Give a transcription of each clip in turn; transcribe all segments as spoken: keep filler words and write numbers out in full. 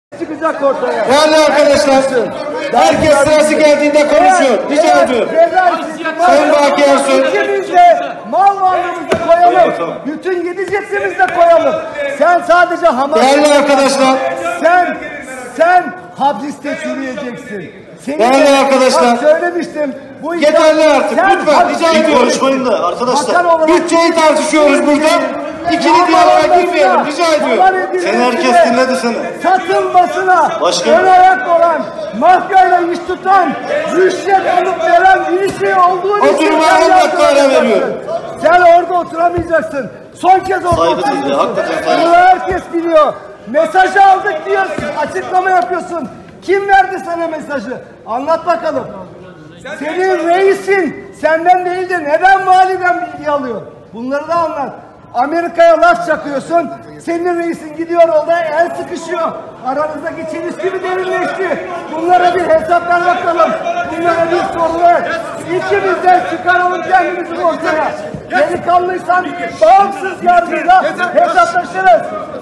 çıkacak ortaya. Değerli arkadaşlar, herkes sırası geldiğinde konuşuyor. Rica ediyorum. Sayın Baki Ersoy. İkimiz de mal varlığımızı koyalım. Bütün yedi cepsimizi de koyalım. Sen sadece hamas. Değerli arkadaşlar. Sen, sen hapiste çürüyeceksin. Senin Değerli de, arkadaşlar. bak söylemiştim. Bu Yeterli artık. Lütfen rica ediyorum. Konuşmayın da arkadaşlar. Bütçeyi tartışıyoruz burada. İkili diyaloğa girmeyelim. Rica ediyorum. Seni herkes dinledi seni. Satılmasına Başkanım. ön ayak olan, mafyayla iş tutan, rüşvet alıp veren birisi olduğu için Oturmaya sen on dakika ara yargılanacaksın. veriyorum. Sen orada oturamayacaksın. Son kez orada Saygısız ya, oturacaksın. hakikaten saygısız. Bunu herkes biliyor. Mesajı aldık diyorsun. Açıklama yapıyorsun. Kim verdi sana mesajı? Anlat bakalım. Senin reisin senden değil de neden validen bilgi alıyor? Bunları da anlat. Amerika'ya laf çakıyorsun. Senin reisin gidiyor orada el sıkışıyor. Aranızdaki çelişki mi derinleşti? Bunlara bir hesap ver bakalım. Bunlara bir soru ver. İkimizden çıkaralım kendimizi ortaya. Delikanlıysan bağımsız yargıyla hesaplaşırız.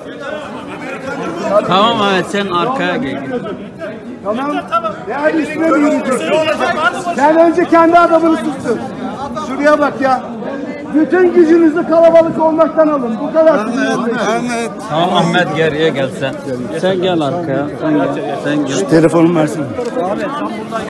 Tamam Ahmet, sen arkaya gel. Tamam. Yani üstüne mi yürüyeceksin? Sen önce kendi adamını tutsun. Şuraya bak ya. Bütün gücünüzü kalabalık olmaktan alın. Bu kadar. Tamam Ahmet, geriye gel sen. Sen gel arkaya. Sen gel. Sen gel. Telefonumu versin.